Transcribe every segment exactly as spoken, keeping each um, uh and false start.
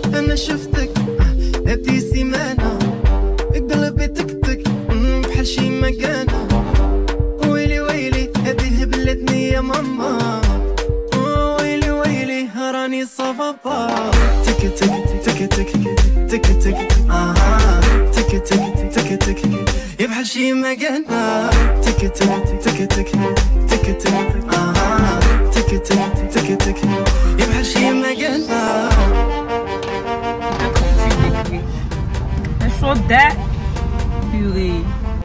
انا شفتك هاتي سيمانه قلبي تكتك بحال شي مكانه ويلي ويلي هذه هبلتني يا ماما ويلي ويلي راني صبابا تك تك تك تك تك تك اها تك تك تك تك يا بحال شي مكانه تك تك تك تك تك تك اها تك تك تك تك يا بحال شي مكانه. So that purée.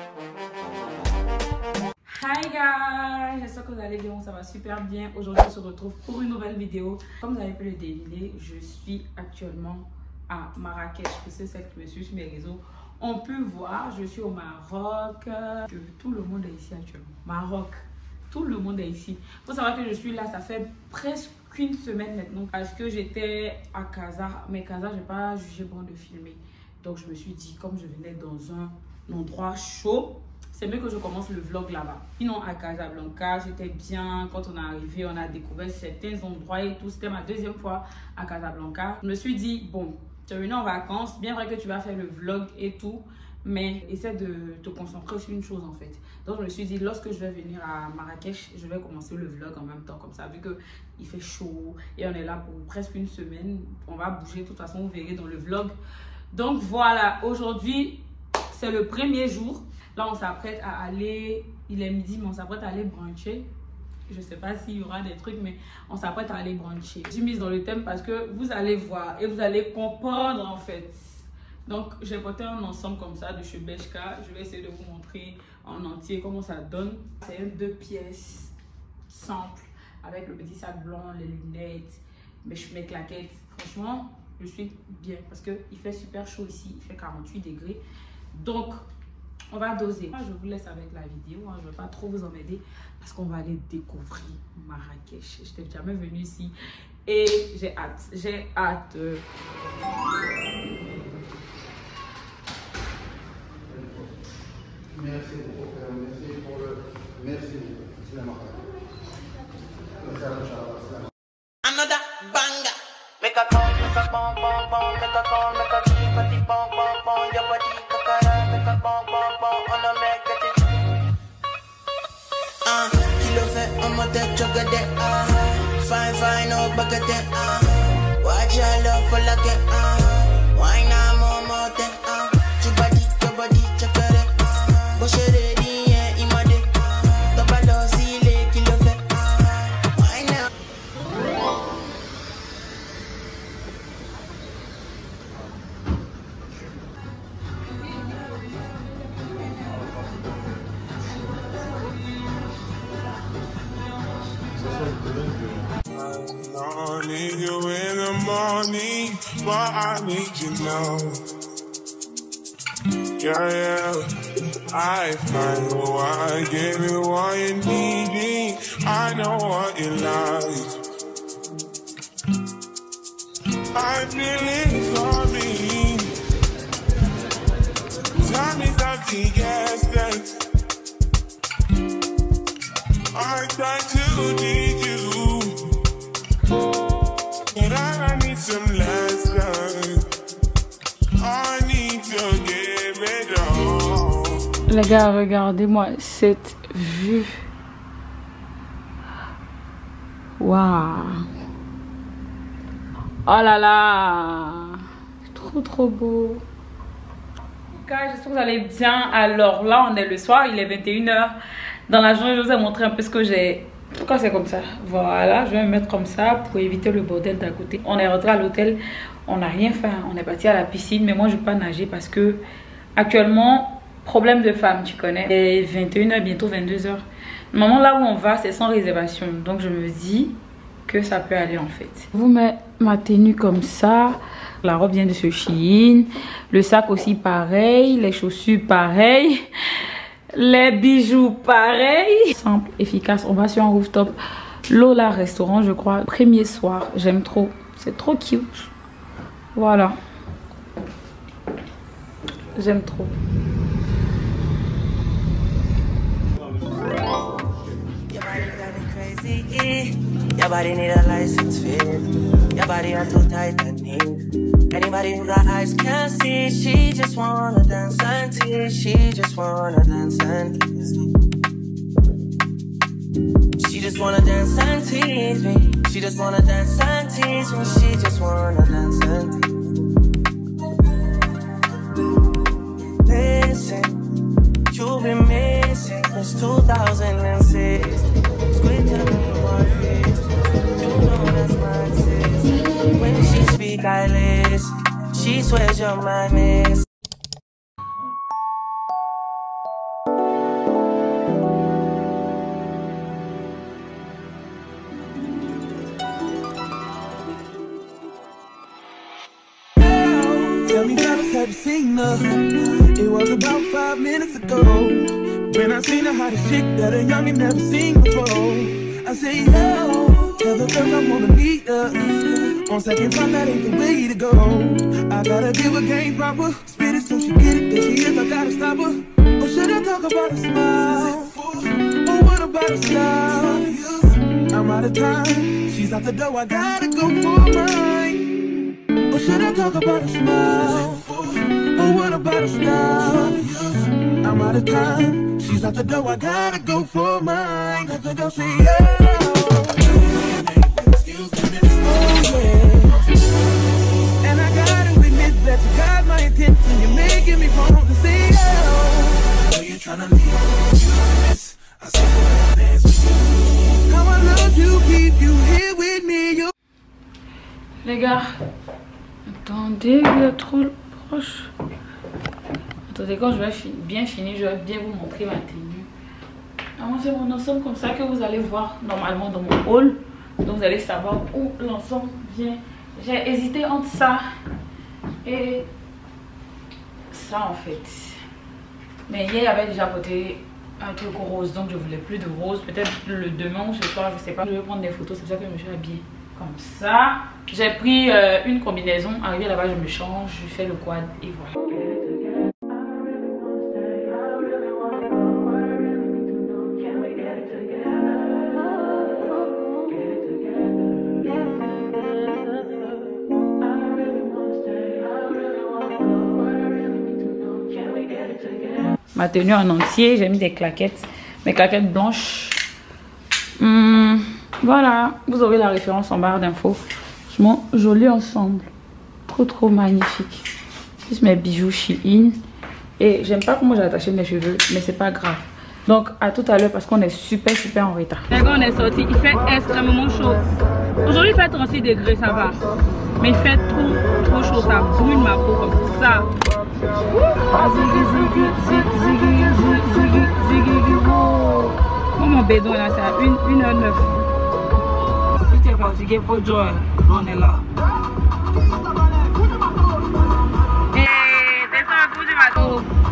Hi guys, j'espère que vous allez bien, ça va super bien. Aujourd'hui on se retrouve pour une nouvelle vidéo. Comme vous avez pu le deviner, je suis actuellement à Marrakech. Pour ceux qui me suivent sur mes réseaux, on peut voir, je suis au Maroc. Que tout le monde est ici actuellement. Maroc, tout le monde est ici. Il faut savoir que je suis là, ça fait presque une semaine maintenant. Parce que j'étais à Casa, mais Casa, je n'ai pas jugé bon de filmer. Donc je me suis dit, comme je venais dans un endroit chaud, c'est mieux que je commence le vlog là-bas. Sinon à Casablanca, c'était bien. Quand on est arrivé, on a découvert certains endroits et tout. C'était ma deuxième fois à Casablanca. Je me suis dit, bon, tu es venu en vacances, bien vrai que tu vas faire le vlog et tout, mais essaie de te concentrer sur une chose en fait. Donc je me suis dit, lorsque je vais venir à Marrakech, je vais commencer le vlog en même temps comme ça, vu qu'il fait chaud et on est là pour presque une semaine. On va bouger, de toute façon vous verrez dans le vlog. Donc voilà, aujourd'hui c'est le premier jour. Là on s'apprête à aller, il est midi mais on s'apprête à aller bruncher. Je sais pas s'il y aura des trucs mais on s'apprête à aller bruncher. J'ai mis dans le thème parce que vous allez voir et vous allez comprendre en fait. Donc j'ai porté un ensemble comme ça de chez Bershka. Je vais essayer de vous montrer en entier comment ça donne. C'est un deux pièces simple avec le petit sac blanc, les lunettes, mes, mes claquettes. Franchement je suis bien parce qu'il fait super chaud ici, il fait quarante-huit degrés. Donc, on va doser. Moi, je vous laisse avec la vidéo, hein. Je ne vais pas trop vous emmerder parce qu'on va aller découvrir Marrakech. Je n'étais jamais venue ici et j'ai hâte, j'ai hâte. Merci beaucoup, merci pour le... Merci, c'est la marque. Another banger. Make a call, make a bong, bong, bong, make a call, make a keep a deep bong, bong, bong, your body, kakara, make a bong, bong, bong, on a make a tip. Ah, kilo fait, on m'a tête, chocolate, ah, fine, fine, oh, baguette, ah, watch your love for like it, ah, why not more, more, than, ah, your body, your body, chocolate, ah, bush it, yeah, in my day, double dose, il kilo fait, ah, why not? I need you in the morning, but I need you now. Yeah, yeah, I find what I give you what you need. I know what you like. I feel it coming. Tell me something, yes, yes. I try to need you. But I need some lessons. I need to give it all. Les gars, regardez-moi cette vue. Waouh. Oh là là. Trop trop beau. Guys, j'espère que vous allez bien. Alors là, on est le soir, il est vingt et une heures. Dans la journée, je vous ai montré un peu ce que j'ai. Pourquoi c'est comme ça? Voilà, je vais me mettre comme ça pour éviter le bordel d'à côté. On est rentré à l'hôtel, on n'a rien fait. On est parti à la piscine, mais moi je ne vais pas nager parce que actuellement, problème de femme, tu connais. Il est vingt et une heures, bientôt vingt-deux heures. Normalement, là où on va, c'est sans réservation. Donc je me dis que ça peut aller en fait. Je vous mets ma tenue comme ça. La robe vient de ce Shein. Le sac aussi pareil. Les chaussures pareil. Les bijoux pareil. Simple, efficace. On va sur un rooftop. Lola restaurant, je crois. Premier soir. J'aime trop. C'est trop cute. Voilà. J'aime trop. Your body need a license fit. Your body are too tight and neat. Anybody who got eyes can't see. She just wanna dance and tease. She just wanna dance and tease me. She just wanna dance and tease me. She just wanna dance and tease me. She just wanna dance and tease me. Listen, you've been missing since two thousand six. Squid to me one fist. You know that's my sis. When she speak, I listen. She swears you're my miss. Tell me how have you seen her? It was about five minutes ago when I seen her hottest chick that a youngin' never seen before. I say, yo, tell the girl I wanna meet her. On second thought, that ain't the way to go. I gotta give her game proper, spit it so she get it. There she is, I gotta stop her. Or should I talk about her smile? Or what about her style? I'm out of time, she's out the door, I gotta go for mine. Or should I talk about her smile? Or what about her style? I'm out of time, she's out the door, I gotta go for mine. Let the girl say, yeah. Excuse me, miss. Oh, yeah. And I gotta admit that you got my attention. You're making me want to say, oh. Know you're trying to leave, you miss. I said, I dance with you. How I love you, keep you here with me. You... Les gars, attendez, il est trop proche. Attendez, quand je vais fi bien finir, je vais bien vous montrer ma tenue. Moi, c'est mon ensemble comme ça que vous allez voir normalement dans mon haul. Donc, vous allez savoir où l'ensemble vient. J'ai hésité entre ça et ça en fait. Mais hier, il y avait déjà porté un truc rose, donc je voulais plus de rose. Peut-être le demain ou ce soir, je sais pas. Je vais prendre des photos, c'est pour ça que je me suis habillée comme ça. J'ai pris euh, une combinaison. Arrivé là-bas, je me change, je fais le quad et voilà. Ma tenue en entier, j'ai mis des claquettes, mes claquettes blanches. Hum, voilà, vous aurez la référence en barre d'infos. Franchement, joli ensemble, trop trop magnifique. Plus mes bijoux Shein. Et j'aime pas comment j'ai attaché mes cheveux, mais c'est pas grave. Donc à tout à l'heure parce qu'on est super super en retard. Quand on est sorti, il fait extrêmement chaud. Aujourd'hui il fait trente-six degrés, ça va. Mais il fait trop trop chaud, ça brûle ma peau comme ça. Oh, mon bédon là, c'est à une heure neuf. Si tu es fatigué, faut jouer. On est là. Et descends un coup du bateau.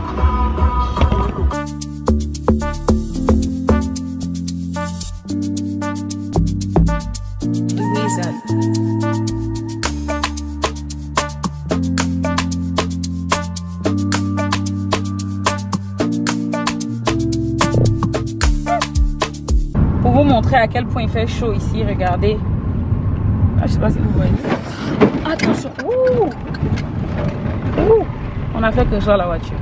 Louisa. Montrer à quel point il fait chaud ici, regardez. Ah, je sais pas si vous voyez. Attention. Ouh. Ouh. On a fait que ça la voiture.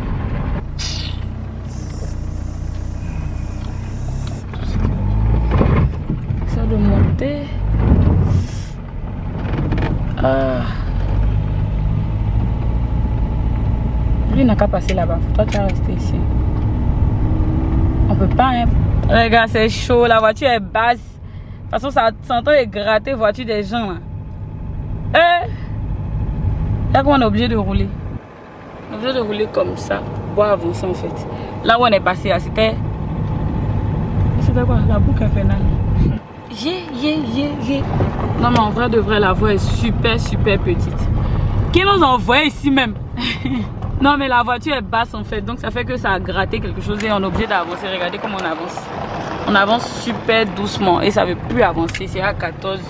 Ça de monter. Ah. Lui n'a qu'à passer là-bas. Toi tu vas rester ici. On peut pas hein. Les gars, c'est chaud, la voiture est basse. De toute façon, ça s'entend et gratter voiture des gens là. Eh, là qu'on est obligé de rouler. On est obligé de rouler comme ça pour avancer en fait. Là où on est passé, c'était. C'était quoi? La boucle infernale. Yeah, yeah, yeah, yeah. Non, mais en vrai de vrai, la voie est super, super petite. Qui nous envoie ici même? Non mais la voiture est basse en fait, donc ça fait que ça a gratté quelque chose et on est obligé d'avancer. Regardez comment on avance. On avance super doucement et ça veut plus avancer, c'est à quatorze.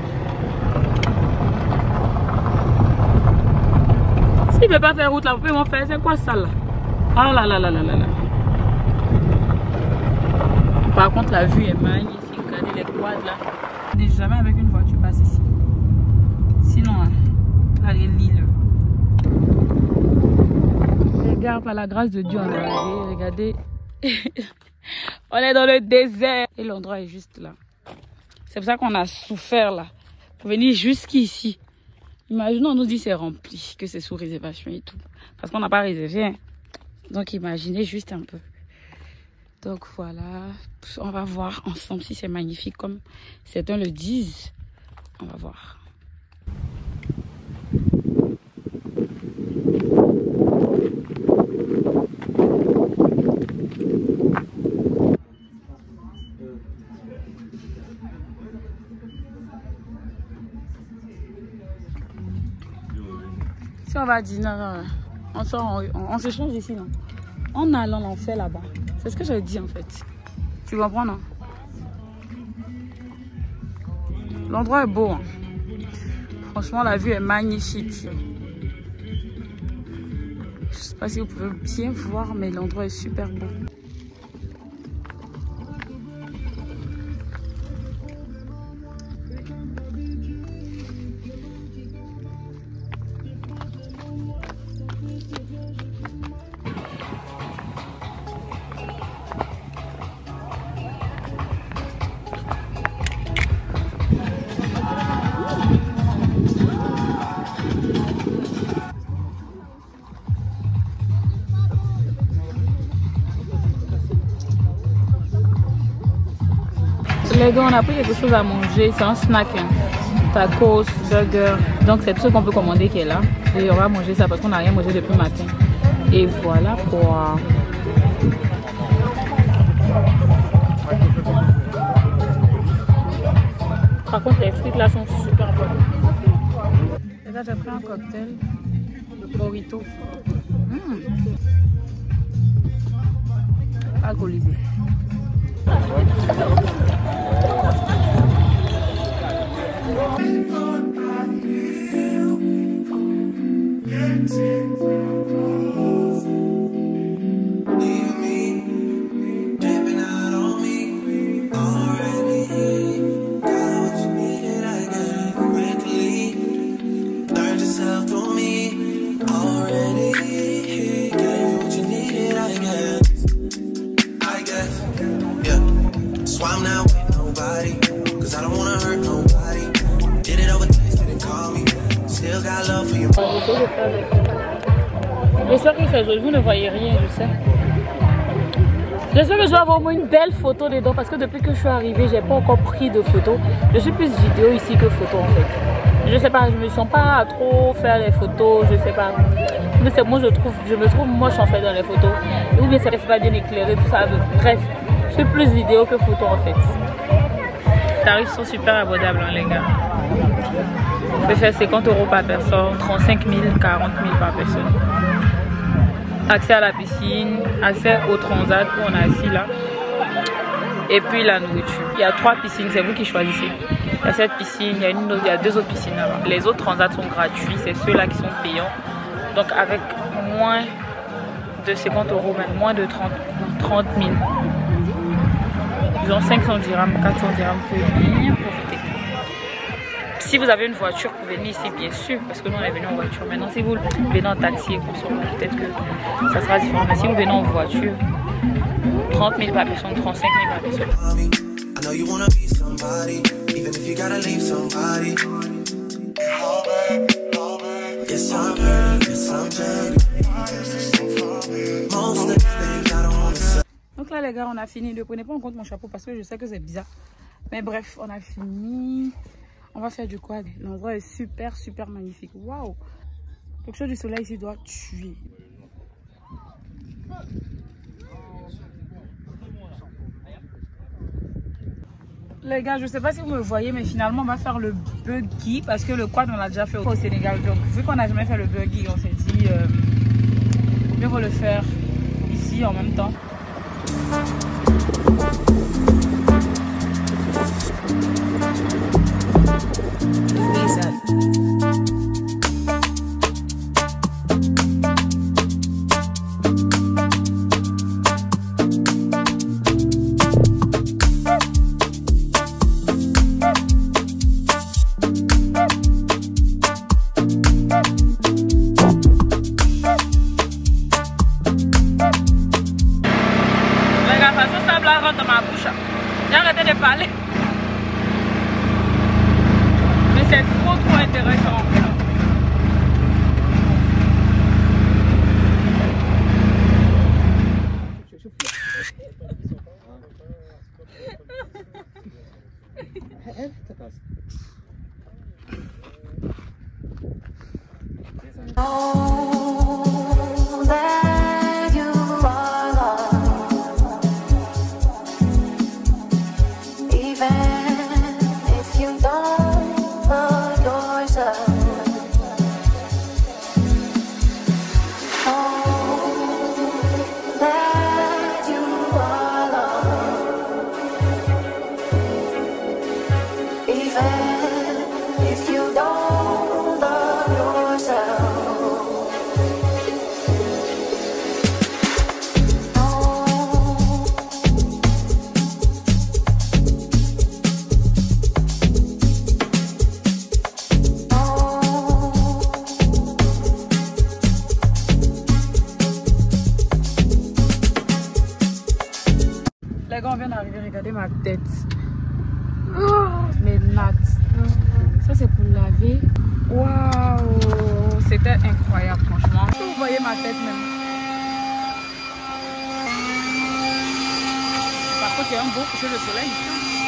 S'il ne veut pas faire route là, vous pouvez m'en faire, c'est quoi ça là? Ah là là là là là là. Par contre la vue est magnifique, regardez les quads là. Regardez, jamais avec une voiture passe ici. Sinon, hein, regardez l'île. Regarde, par la grâce de Dieu, on est arrivé. Regardez. On est dans le désert. Et l'endroit est juste là. C'est pour ça qu'on a souffert là. Pour venir jusqu'ici. Imaginons, on nous dit c'est rempli, que c'est sous réservation et tout. Parce qu'on n'a pas réservé. Hein. Donc imaginez juste un peu. Donc voilà. On va voir ensemble si c'est magnifique comme certains le disent. On va voir. Si on va à dîner, on, sort, on, on, on se change ici, non? En allant l'enfer là-bas. C'est ce que j'ai dit en fait. Tu comprends, non? L'endroit est beau. Hein. Franchement, la vue est magnifique. Je sais pas si vous pouvez bien voir, mais l'endroit est super beau. Les gars, on a pris quelque chose à manger, c'est un snack, hein. Tacos, burger, donc c'est tout ce qu'on peut commander qui est là. Et on va manger ça parce qu'on n'a rien mangé depuis le matin. Et voilà quoi. Par contre, les frites là sont super bonnes. Et là, j'ai pris un cocktail de burrito. Mmh. Alcoolisé. J'espère qu'il fait joli, vous ne voyez rien, je sais. J'espère que je vais avoir au moins une belle photo dedans parce que depuis que je suis arrivée, j'ai pas encore pris de photos. Je suis plus vidéo ici que photo en fait. Je sais pas, je me sens pas à trop faire les photos, je sais pas. Mais c'est moi je trouve, je me trouve moche en fait dans les photos. Ou bien ça reste pas bien éclairé, tout ça. Bref, je suis plus vidéo que photo en fait. Les tarifs sont super abordables hein, les gars. On peut faire cinquante euros par personne, trente-cinq mille, quarante mille par personne. Accès à la piscine, accès au transat où on est assis là. Et puis la nourriture. Il y a trois piscines, c'est vous qui choisissez. Il y a cette piscine, il y a, une autre, il y a deux autres piscines là-bas. Les autres transats sont gratuits, c'est ceux-là qui sont payants. Donc avec moins de cinquante euros, même moins de trente mille. Ils ont cinq cents dirhams, quatre cents dirhams, vous pouvez bien profiter. Si vous avez une voiture, vous venez ici bien sûr, parce que nous on est venu en voiture. Maintenant si vous venez en taxi et consommez, peut-être que ça sera différent. Mais si vous venez en voiture, trente mille par personne, trente-cinq mille par personne. Donc là les gars, on a fini. Ne prenez pas en compte mon chapeau parce que je sais que c'est bizarre. Mais bref, on a fini. On va faire du quad. L'endroit est super, super magnifique. Waouh! Le chaud du soleil ici doit tuer. Les gars, je sais pas si vous me voyez, mais finalement, on va faire le buggy parce que le quad, on l'a déjà fait au Sénégal. Donc, vu qu'on n'a jamais fait le buggy, on s'est dit, euh, mieux vaut le faire ici en même temps. Les gars, on vient d'arriver, regardez ma tête. Oh, mes nattes. Ça, c'est pour laver. Waouh, c'était incroyable, franchement. Vous voyez ma tête même. Par contre, il y a un beau coucher de soleil ici.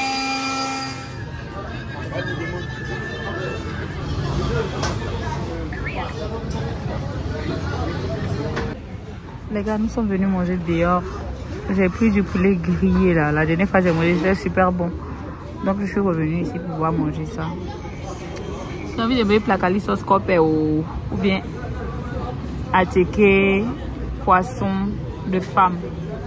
Les gars, nous sommes venus manger dehors. J'ai pris du poulet grillé là. La dernière fois j'ai mangé, c'était super bon. Donc je suis revenue ici pour pouvoir manger ça. J'ai envie de manger placali sauce copé ou, ou bien attiqué, poisson de femme.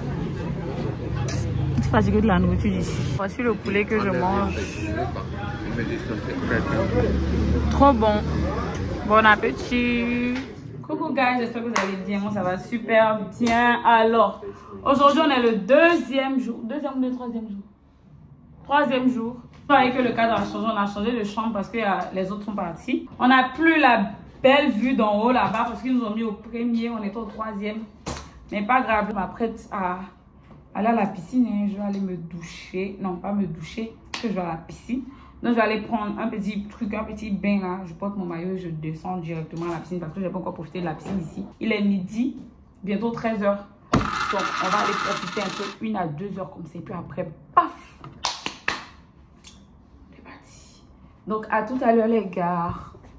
Je suis fatiguée de la nourriture d'ici. Voici le poulet que je mange. Trop bon. Bon appétit. Coucou guys, j'espère que vous allez bien. Moi ça va super bien. Alors, aujourd'hui on est le deuxième jour. Deuxième ou le troisième jour? Troisième jour. Vous voyez que le cadre a changé. On a changé de chambre parce que euh, les autres sont partis. On n'a plus la belle vue d'en haut là-bas parce qu'ils nous ont mis au premier. On était au troisième. Mais pas grave, je m'apprête à aller à la piscine. Hein. Je vais aller me doucher. Non, pas me doucher, parce que je vais à la piscine. Donc, je vais aller prendre un petit truc, un petit bain là. Je porte mon maillot et je descends directement à la piscine parce que je n'ai pas encore profité de la piscine ici. Il est midi, bientôt treize heures. Donc, on va aller profiter un peu, une à deux heures comme ça. Et puis après, paf! C'est parti. Donc, à tout à l'heure, les gars.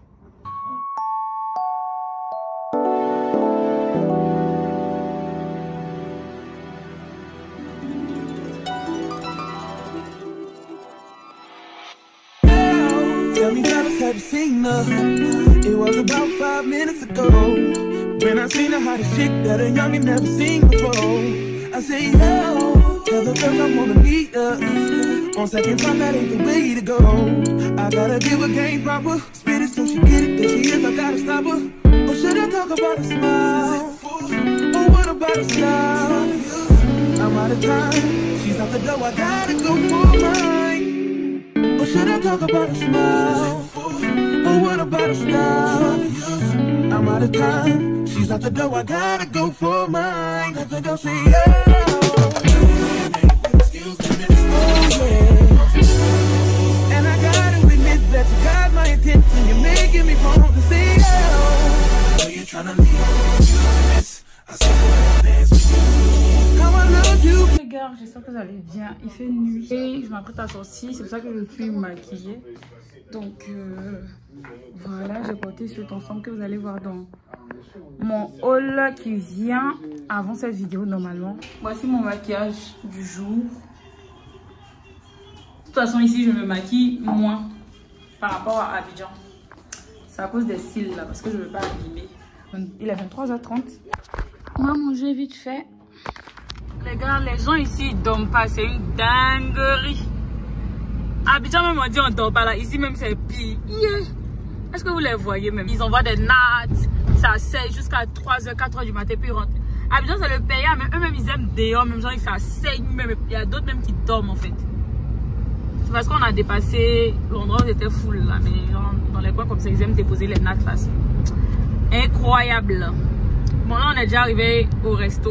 Tell me, fellas, have you seen her? It was about five minutes ago when I seen the hottest chick that a youngin' never seen before. I say, yo, tell the girls I wanna meet her. On second thought, that ain't the way to go. I gotta give her game proper, spit it so she get it. There she is, I gotta stop her. Or should I talk about a smile? Or what about a style? I'm out of time, she's out the door, I gotta go for mine. Or should I talk about a smile? Or what about a style? I'm out of time, she's out the door, I gotta go for mine. Let the girl say, yeah. Excuse me, miss. Oh, yeah. And I gotta admit that you got my attention. You're making me want to say, yeah. So you're trying to leave. Excuse me, miss. I said I dance with you. How I love you. Les gars, j'espère que vous allez bien. Il fait nuit et je m'apprête à sortir. C'est pour ça que je suis maquillée. Donc euh, voilà, j'ai porté cet ensemble que vous allez voir dans mon haul qui vient avant cette vidéo normalement. Voici mon maquillage du jour. De toute façon ici je me maquille moins par rapport à Abidjan. C'est à cause des cils là parce que je ne veux pas abîmer. Il est vingt-trois heures trente. On va manger vite fait. Les gars, les gens ici ils dorment pas, c'est une dinguerie. Abidjan même on dit on dort pas là, ici même c'est pire. Yeah. Est-ce que vous les voyez même? Ils envoient des nattes, ça sèche jusqu'à trois heures, quatre heures du matin puis ils rentrent. Abidjan c'est le pays, mais eux-mêmes ils aiment dehors, même genre ça saigne même. Il y a d'autres même qui dorment en fait. C'est parce qu'on a dépassé l'endroit où c'était full là, mais genre, dans les coins comme ça ils aiment déposer les nattes face. Incroyable. Bon là on est déjà arrivé au resto.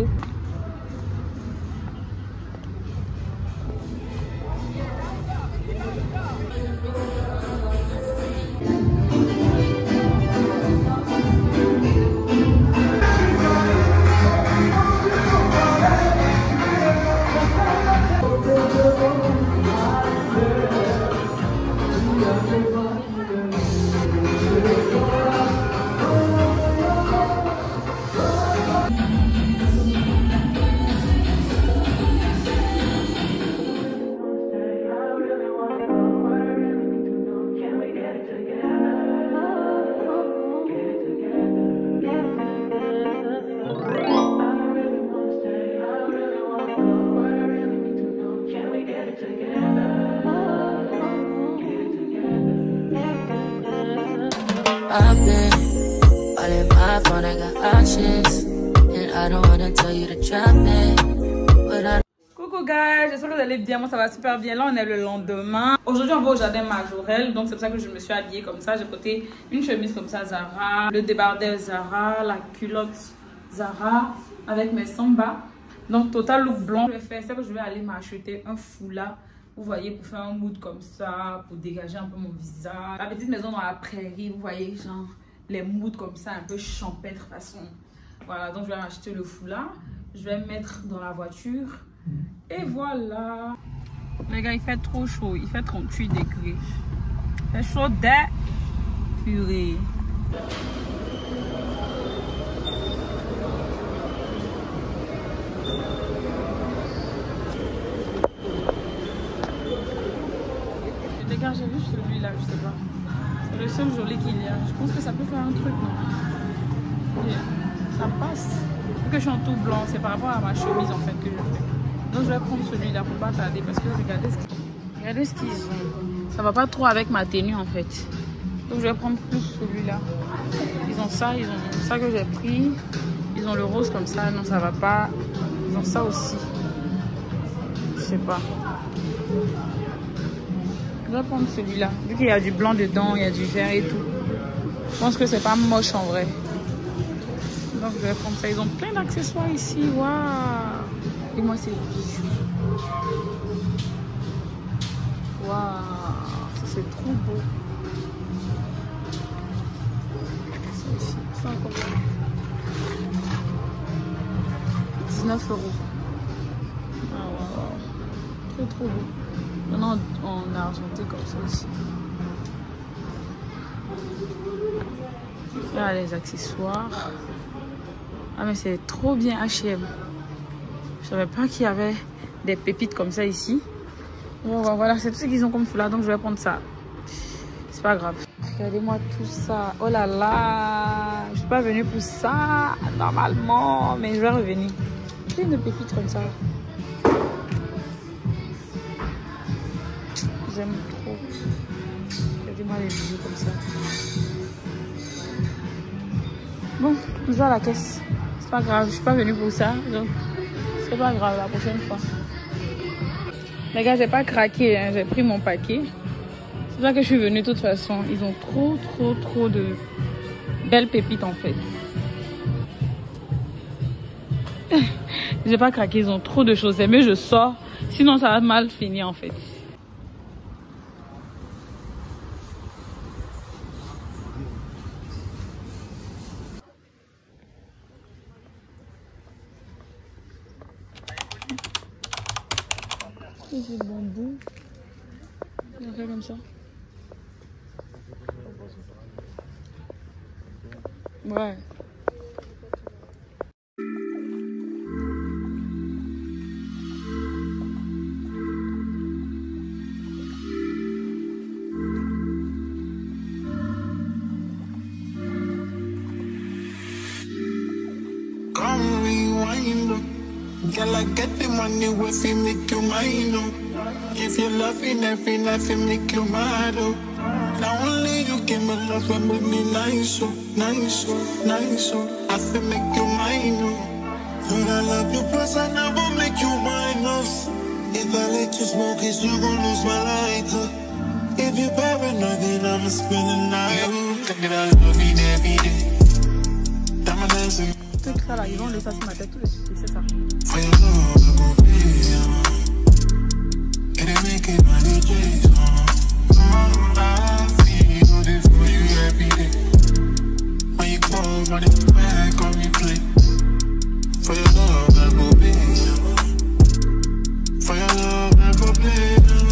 my phone, I got options. And I don't wanna tell you to drop it. But I Coucou guys, j'espère que vous allez bien, moi ça va super bien. Là on est le lendemain. Aujourd'hui on va au jardin Majorelle, donc c'est pour ça que je me suis habillée comme ça. J'ai porté une chemise comme ça Zara, le débardeur Zara, la culotte Zara avec mes samba. Donc total look blanc. Je vais faire ça que je vais aller m'acheter un foulard. Vous voyez, pour faire un mood comme ça, pour dégager un peu mon visage. La petite maison dans la prairie, vous voyez, genre les moods comme ça, un peu champêtre façon. Voilà, donc je vais m'acheter le foulard. Je vais mettre dans la voiture. Et voilà. Les gars, il fait trop chaud. Il fait trente-huit degrés. Il fait chaud dès purée. Les gars, j'ai vu celui-là, je sais pas. C'est le seul joli qu'il y a. Je pense que ça peut faire un truc, non? Et ça passe. Vu que je suis en tout blanc, c'est par rapport à ma chemise en fait que je fais. Donc je vais prendre celui-là pour pas tarder parce que regardez ce qu'ils regardez ce qu'ils ont. Ça va pas trop avec ma tenue en fait. Donc je vais prendre plus celui-là. Ils ont ça, ils ont ça que j'ai pris. Ils ont le rose comme ça, non ça va pas. Ils ont ça aussi. Je sais pas. Je vais prendre celui-là. Vu qu'il y a du blanc dedans, il y a du vert et tout. Je pense que c'est pas moche en vrai. Donc je vais prendre ça. Ils ont plein d'accessoires ici. Waouh! Et moi c'est bijoux. Waouh! Ça c'est trop beau. Ça ici. Ça combien? dix-neuf euros. Ah waouh! Trop trop beau. Maintenant en argenté comme ça aussi. Là les accessoires. Ah mais c'est trop bien H et M. Je savais pas qu'il y avait des pépites comme ça ici. Bon voilà, c'est tout ce qu'ils ont comme foulard, donc je vais prendre ça. C'est pas grave. Regardez-moi tout ça. Oh là là. Je suis pas venue pour ça normalement, mais je vais revenir. Plein de pépites comme ça. J'aime trop. Regardez-moi les bijoux comme ça. Bon, je vais à la caisse. C'est pas grave, je suis pas venue pour ça. Donc, c'est pas grave la prochaine fois. Les gars, j'ai pas craqué, hein, j'ai pris mon paquet. C'est pour ça que je suis venue de toute façon. Ils ont trop, trop, trop de belles pépites en fait. J'ai pas craqué, ils ont trop de choses. Mais je sors, sinon ça va mal finir en fait. C'est le bambou. On fait comme ça. Ouais. Come rewind. Girl, I get the money if you make you mine, oh. If you love me, every night you make you mad, oh. Now only you give me love and make me nice, oh, nice, oh, nice, oh. I feel make you mine, oh. When I love you, plus I never make you mine, oh. If I let you smoke it, you gon' lose my lighter. If you paranoid, then I'ma spend the night. Think that I love you every day. Diamond dancing. Tout ça là, ils vont laisser ça sur ma tête, tout le sujet, c'est ça. For your love, I go pay. It ain't making money, J's. I feel this for you every day. When you call, run it back on replay. For your love, I go pay. For your love, I go play.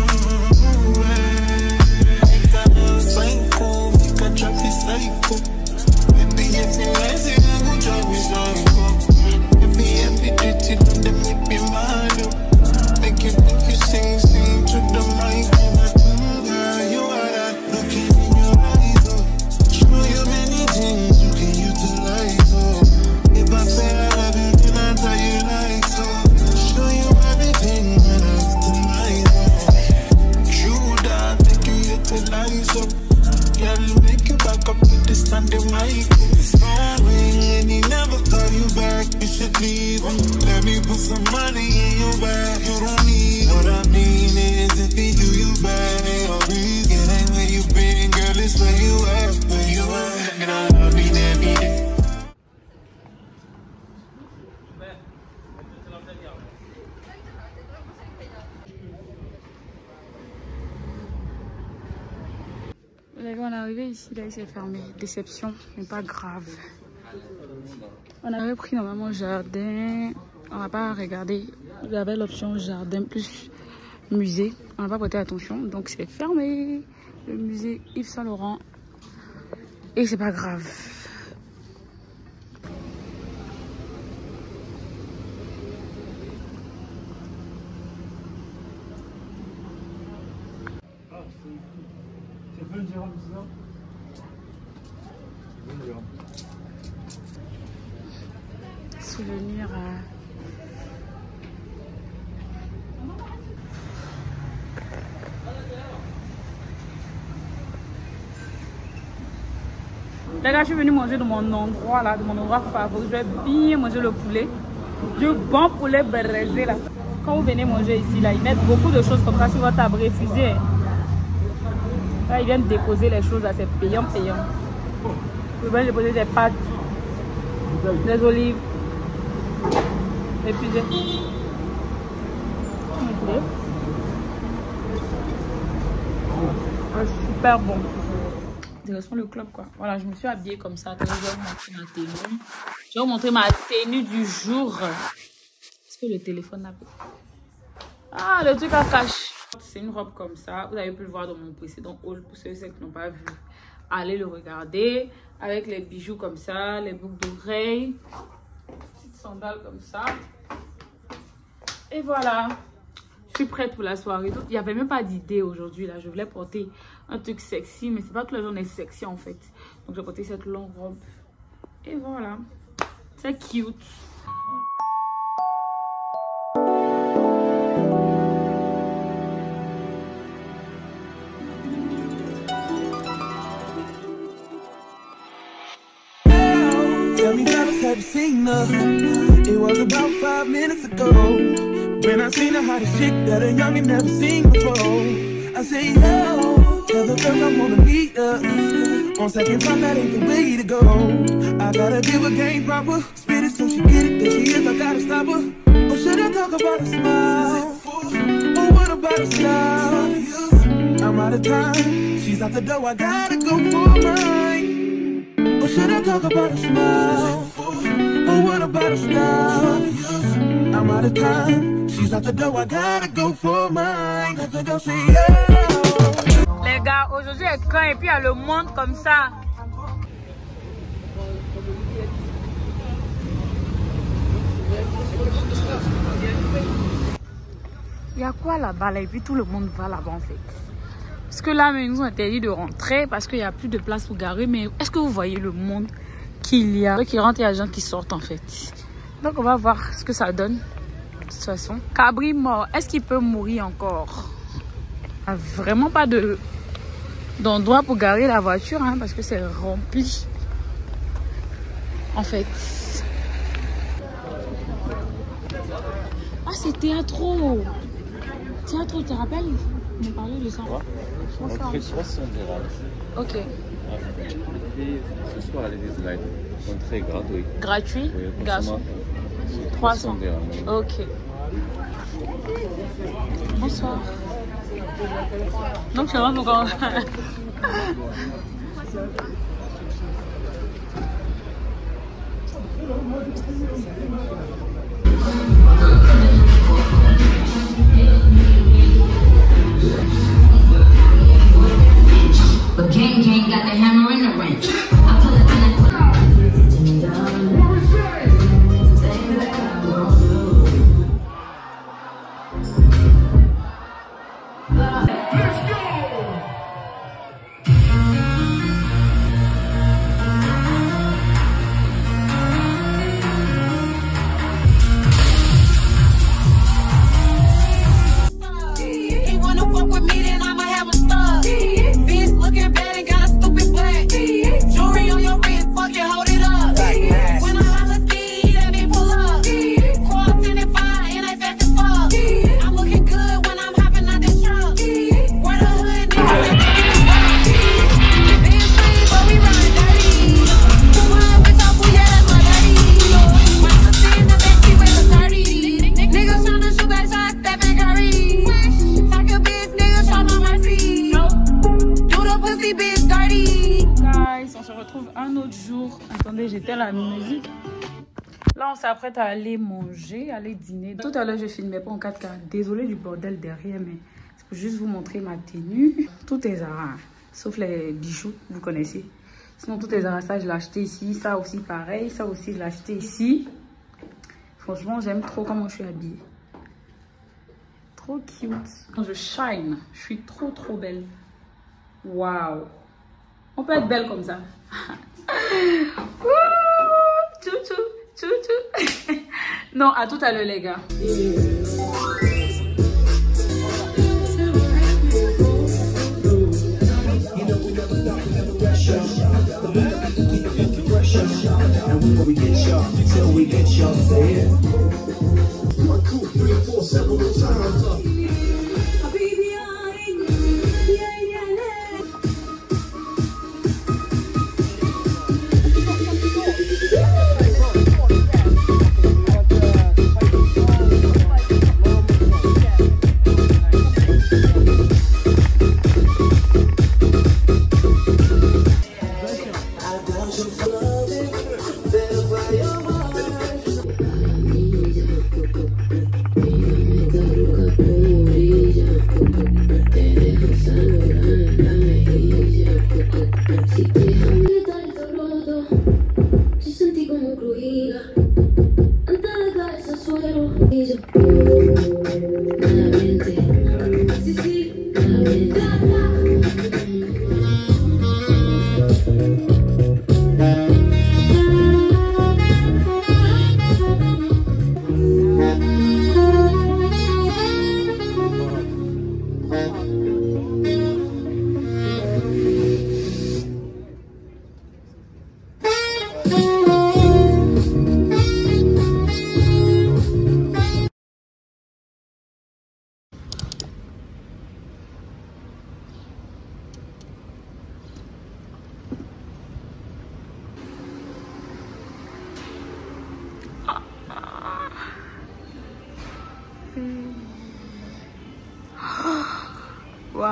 Make a love psycho, make a trap is psycho. Baby, if you lazy, I go drive me psycho. If you empty, dirty, don't them make me mad. Make you make you sing, sing to the mic. Girl, you are that looking in your eyes. Oh, show you many things you can utilize. Oh, if I say I love you, then I tell you like so. Show you everything that I tonight. Oh. Ici, là, il s'est fermé. Déception, mais pas grave. On avait pris normalement jardin. On n'a pas regardé. J'avais l'option jardin plus musée. On n'a pas prêté attention. Donc, c'est fermé. Le musée Yves Saint Laurent. Et c'est pas grave. Souvenir à... Les gars, je suis venue manger de mon endroit là, de mon endroit favori. Je vais bien manger le poulet. Du bon poulet braisé là. Quand vous venez manger ici là, ils mettent beaucoup de choses comme ça sur votre table refusée. Là, ils viennent déposer les choses là, c'est payant, payant. Ils viennent déposer des pâtes, des olives, des fusées. Oh, super bon. Direction le club quoi. Voilà, je me suis habillée comme ça. Je vais vous montrer ma tenue. Je vais vous montrer ma tenue du jour. Est-ce que le téléphone a... Ah, le truc à cache. C'est une robe comme ça. Vous avez pu le voir dans mon précédent haul. Pour ceux qui n'ont pas vu, allez le regarder. Avec les bijoux comme ça, les boucles d'oreilles, petites sandales comme ça. Et voilà. Je suis prête pour la soirée. Il n'y avait même pas d'idée aujourd'hui là. Je voulais porter un truc sexy, mais c'est pas tous les jours on est sexy en fait. Donc j'ai porté cette longue robe. Et voilà. C'est cute. Tell me, fellas, have you seen her? It was about five minutes ago when I seen her hottest chick that a youngin' never seen before. I say, yo, tell the girl I wanna meet her. On second thought, that ain't the way to go. I gotta give her game proper, spit it so she get it. There she is, I gotta stop her. Or should I talk about her smile? Or what about her style? I'm out of time, she's out the door, I gotta go for mine. Or should I talk about her smile? Or what about her style? I'm out of time. She's out the door. I gotta go for mine. Have to go see her. Les gars, aujourd'hui est quand et puis il y a le monde comme ça. Il y a quoi là-bas là? Et puis tout le monde va là-bas en fait. Parce que là, ils nous ont interdit de rentrer parce qu'il n'y a plus de place pour garer. Mais est-ce que vous voyez le monde qu'il y a? Qui rentre, il y a des gens qui sortent en fait. Donc on va voir ce que ça donne. De toute façon, Cabri mort, est-ce qu'il peut mourir encore? Il n'y a vraiment pas de d'endroit pour garer la voiture hein, parce que c'est rempli. En fait. Ah, c'est Théâtro. Théâtro, tu te rappelles? On parlait de ça. On fait soixante dirhams. Ok. Ce soir, les slides. Entrée gratuit. Gratuit? Oui, Garçon. trois cents. Ok. Bonsoir. Donc, je rentre encore. But gang gang got the hammer and the wrench. I pull it in bien la musique. Là, on s'apprête à aller manger, aller dîner. Tout à l'heure, je filmais pas en quatre K. Désolée du bordel derrière, mais c'est pour juste vous montrer ma tenue. Tout est Zara, sauf les bijoux, vous connaissez. Sinon, tout est Zara. Ça, je l'ai acheté ici. Ça aussi, pareil. Ça aussi, je l'ai acheté ici. Franchement, j'aime trop comment je suis habillée. Trop cute. Je shine. Je suis trop, trop belle. Waouh. On peut être belle comme ça. Tchou, tchou. Tchou, tchou. Non, à tout à l'heure, les gars. Waouh.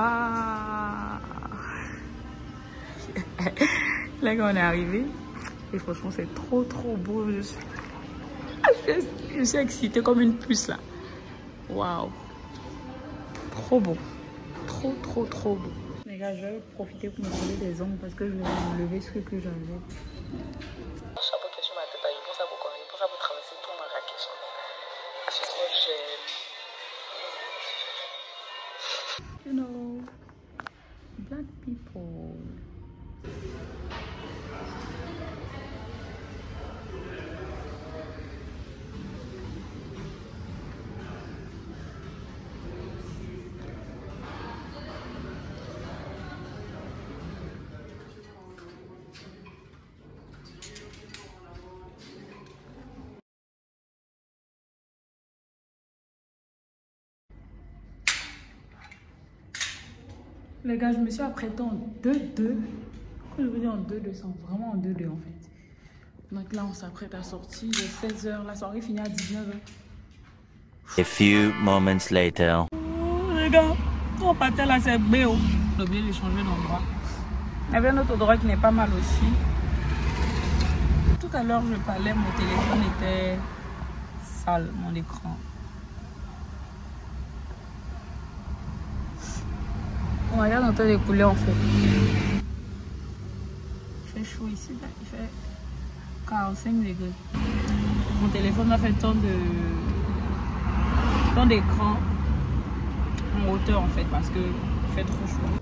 Là, quand on est arrivé, et franchement, c'est trop, trop beau. Je suis... je suis excitée comme une puce là. Waouh. Trop beau. Trop, trop, trop beau. Les gars, je vais profiter pour me coller des ongles parce que je vais enlever ce que j'avais. Chapeau qui est sur ma tête, il pense à vous corriger, il pense à vous traverser tout Marrakech. C'est trop j'aime. You know, black people. Les gars, je me suis apprêtée en deux deux. Quand je vous dis en deux deux, c'est vraiment en deux deux en fait. Donc là, on s'apprête à sortir. Il est seize heures. La soirée finit à dix-neuf heures. A few moments later. Oh, les gars, on partait là, c'est B O. J'ai oublié de changer d'endroit. Il y avait un autre endroit qui n'est pas mal aussi. Tout à l'heure, je parlais, mon téléphone était sale, mon écran. On regarde un peu les couleurs en fait. Il fait chaud ici, là. Il fait quarante-cinq degrés. Mon téléphone m'a fait tant de tant d'écran en hauteur en fait parce que il fait trop chaud.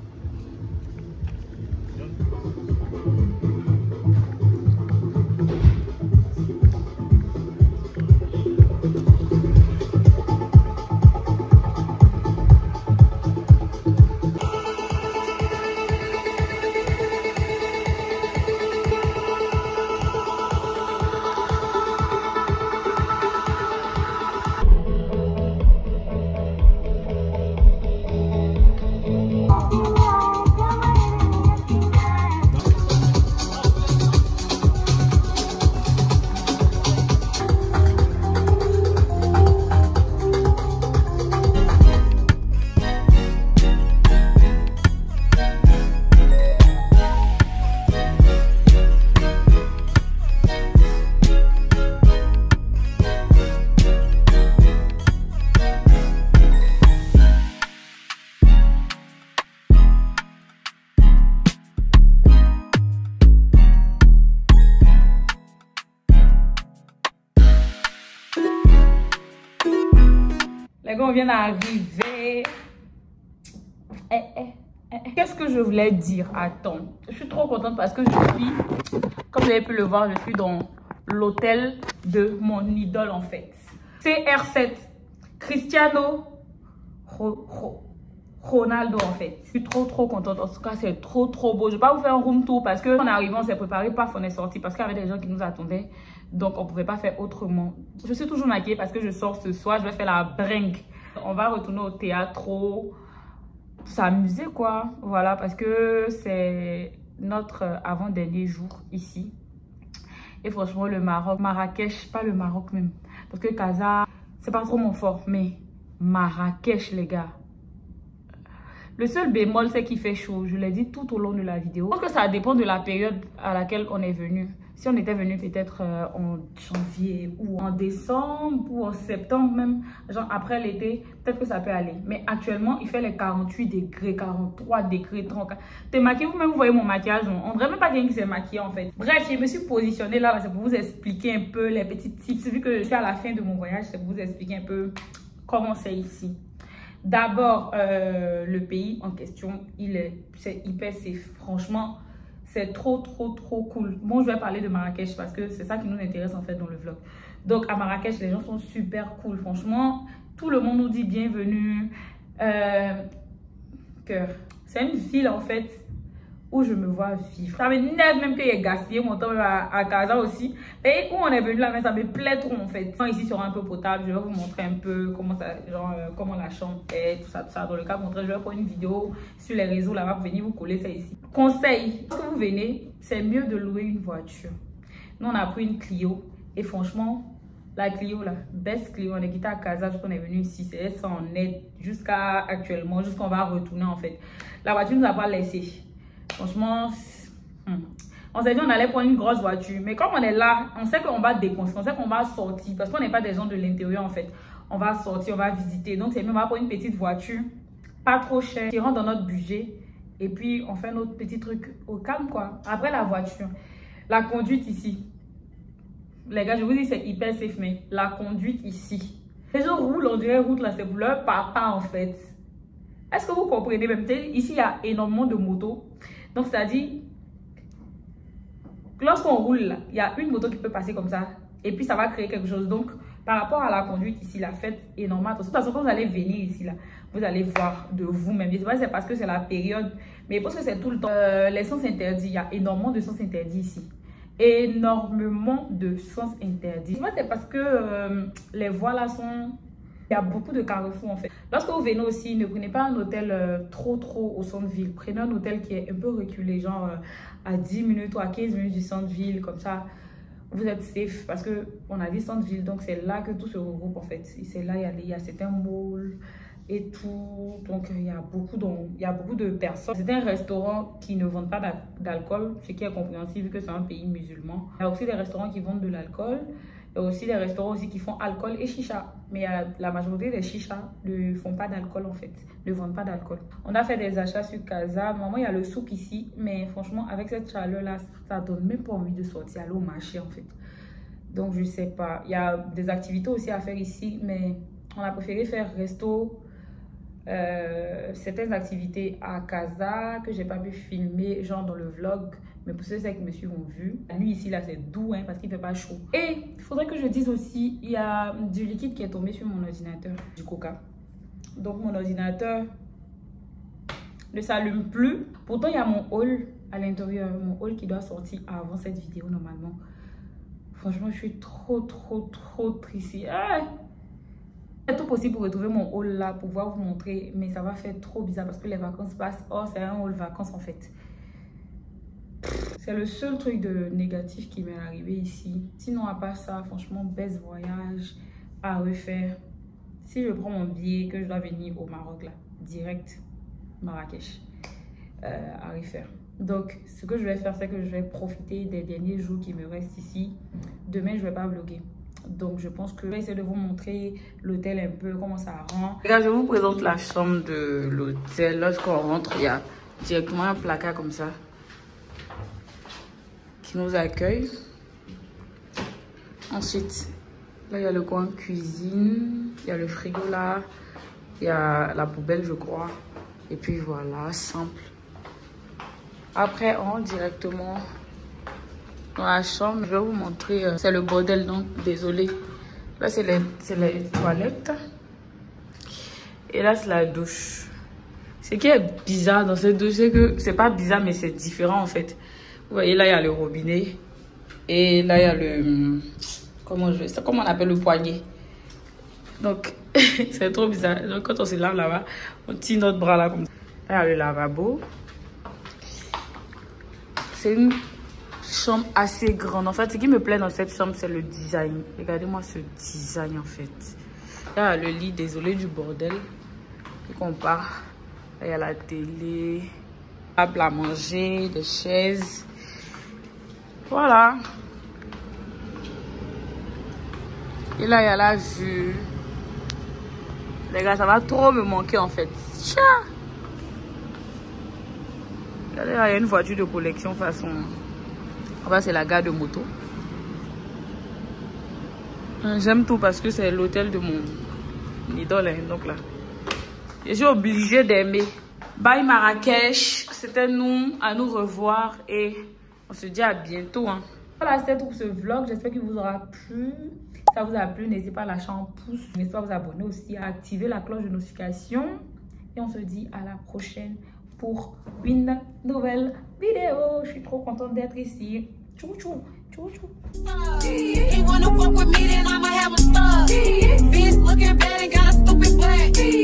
Oh, Les gars, on vient d'arriver. Eh, eh, eh. Qu'est-ce que je voulais dire? Attends. Je suis trop contente parce que je suis, comme vous avez pu le voir, je suis dans l'hôtel de mon idole en fait. C R sept. Cristiano Ro Ro Ronaldo en fait. Je suis trop trop contente. En tout cas, c'est trop trop beau. Je vais pas vous faire un room tour parce que on est arrivé, on s'est préparé, paf, on est sorti parce qu'il y avait des gens qui nous attendaient. Donc, on pouvait pas faire autrement. Je suis toujours maquillée parce que je sors ce soir. Je vais faire la bringue. On va retourner au théâtre, s'amuser quoi. Voilà, parce que c'est notre avant-dernier jour ici. Et franchement, le Maroc, Marrakech, pas le Maroc même. Parce que Casa, c'est pas trop mon fort. Mais Marrakech, les gars. Le seul bémol, c'est qu'il fait chaud. Je l'ai dit tout au long de la vidéo. Je pense que ça dépend de la période à laquelle on est venu. Si on était venu peut-être euh, en janvier ou en décembre ou en septembre même, genre après l'été, peut-être que ça peut aller. Mais actuellement, il fait les quarante-huit degrés, quarante-trois degrés, trente. T'es maquillée, vous-même, vous voyez mon maquillage. On ne dirait même pas quelqu'un qui s'est maquillé en fait. Bref, je me suis positionnée là, c'est pour vous expliquer un peu les petits tips. Vu que je suis à la fin de mon voyage, c'est pour vous expliquer un peu comment c'est ici. D'abord, euh, le pays en question, il est, c'est hyper safe. Franchement, c'est trop, trop, trop cool. Bon, je vais parler de Marrakech parce que c'est ça qui nous intéresse en fait dans le vlog. Donc, à Marrakech, les gens sont super cool. Franchement, tout le monde nous dit bienvenue. Euh, que c'est une ville en fait où je me vois vivre. Ça m'énerve même qu'il ait gaspillé mon temps à, à Casa aussi. Et où on est venu là, mais ça me plaît trop en fait. Ici sera un peu potable. Je vais vous montrer un peu comment ça, genre, euh, comment la chambre est, tout ça, tout ça. Dans le cas contraire, je vais prendre une vidéo sur les réseaux là-bas pour venir vous coller ça ici. Conseil, quand vous venez, c'est mieux de louer une voiture. Nous, on a pris une Clio. Et franchement, la Clio là, best Clio, on est quitté à Casa qu'on est venu ici. C'est ça en aide jusqu'à actuellement, jusqu'à on va retourner en fait. La voiture nous a pas laissé. Franchement, hmm. on s'est dit on allait prendre une grosse voiture. Mais comme on est là, on sait qu'on va dépenser, on sait qu'on va sortir. Parce qu'on n'est pas des gens de l'intérieur en fait. On va sortir, on va visiter. Donc c'est mieux, on va prendre une petite voiture, pas trop chère, qui rentre dans notre budget. Et puis on fait notre petit truc au calme quoi. Après la voiture, la conduite ici. Les gars, je vous dis c'est hyper safe, mais la conduite ici. Les gens roulent, on dirait route là, c'est pour leur papa en fait. Est-ce que vous comprenez même? Ici, il y a énormément de motos. Donc, c'est-à-dire, lorsqu'on roule là, il y a une moto qui peut passer comme ça. Et puis, ça va créer quelque chose. Donc, par rapport à la conduite ici, la faites énormément attention. De toute façon, quand vous allez venir ici, là, vous allez voir de vous-même. Je ne sais pas si c'est parce que c'est la période, mais je pense que c'est tout le temps. Euh, les sens interdits, il y a énormément de sens interdits ici. Énormément de sens interdits. Je sais pas, c'est parce que euh, les voies là sont... Il y a beaucoup de carrefours en fait. Lorsque vous venez aussi, ne prenez pas un hôtel euh, trop trop au centre-ville. Prenez un hôtel qui est un peu reculé, genre euh, à dix minutes ou à quinze minutes du centre-ville. Comme ça, vous êtes safe. Parce qu'on a dit centre-ville, donc c'est là que tout se regroupe en fait. C'est là, il y a, il y a certains malls et tout. Donc il y a beaucoup de, il y a beaucoup de personnes. C'est un restaurant qui ne vendent pas d'alcool, ce qui est compréhensible vu que c'est un pays musulman. Il y a aussi des restaurants qui vendent de l'alcool. Il y a aussi des restaurants aussi qui font alcool et chicha. Mais euh, la majorité des chichas ne font pas d'alcool en fait. Ne vendent pas d'alcool. On a fait des achats sur Casa. Normalement, il y a le souk ici. Mais franchement, avec cette chaleur-là, ça donne même pas envie de sortir, aller au marché en fait. Donc, je sais pas. Il y a des activités aussi à faire ici. Mais on a préféré faire resto. Euh, certaines activités à Casa que j'ai pas pu filmer, genre dans le vlog. Mais pour ceux qui me suivent ont vu. La nuit ici, là, c'est doux hein, parce qu'il fait pas chaud. Et il faudrait que je dise aussi, il y a du liquide qui est tombé sur mon ordinateur, du coca. Donc, mon ordinateur ne s'allume plus. Pourtant, il y a mon haul à l'intérieur. Mon haul qui doit sortir avant cette vidéo, normalement. Franchement, je suis trop, trop, trop triste. Ah! C'est tout possible pour retrouver mon haul là, pour pouvoir vous montrer. Mais ça va faire trop bizarre parce que les vacances passent. Oh, c'est un haul vacances en fait. C'est le seul truc de négatif qui m'est arrivé ici. Sinon, à part ça, franchement, best voyage à refaire. Si je prends mon billet, que je dois venir au Maroc, là, direct, Marrakech, euh, à refaire. Donc, ce que je vais faire, c'est que je vais profiter des derniers jours qui me restent ici. Demain, je ne vais pas vlogger. Donc, je pense que je vais essayer de vous montrer l'hôtel un peu, comment ça rend. Regarde, je vous présente la chambre de l'hôtel. Lorsqu'on rentre, il y a directement un placard comme ça qui nous accueille. Ensuite, Là, il y a le coin cuisine, il y a le frigo là, il y a la poubelle, je crois. Et puis voilà, simple. Après, on rentre directement dans la chambre. Je vais vous montrer. Euh, c'est le bordel, donc désolé. Là, c'est les, les toilettes. Et là, c'est la douche. Ce qui est bizarre dans cette douche, c'est que c'est pas bizarre, mais c'est différent en fait. Vous voyez, là, il y a le robinet. Et là, il y a le... Comment je vais... C'est comment on appelle le poignet. Donc, c'est trop bizarre. Donc, quand on se lave là-bas, on tire notre bras là comme ça. Là, il y a le lavabo. C'est une chambre assez grande. En fait, ce qui me plaît dans cette chambre, c'est le design. Regardez-moi ce design en fait. Là, il y a le lit, désolé du bordel. Et qu'on part. Là, il y a la télé, table à manger, des chaises. Voilà. Et là, il y a la vue. Les gars, ça va trop me manquer en fait. Tcha! Regardez, là, il y a une voiture de collection façon. Enfin, c'est la gare de moto. J'aime tout parce que c'est l'hôtel de mon idole. Hein, donc là. Je suis obligée d'aimer. Bye Marrakech. C'était nous. À nous revoir. Et on se dit à bientôt. Hein. Voilà, c'était tout pour ce vlog. J'espère qu'il vous aura plu. Si ça vous a plu, n'hésitez pas à lâcher un pouce. N'hésitez pas à vous abonner aussi, à activer la cloche de notification. Et on se dit à la prochaine pour une nouvelle vidéo. Je suis trop contente d'être ici. Tchou tchou. Tchou tchou. He wanna fuck with me, then I'ma have a star. Bitch looking bad and got a stupid black.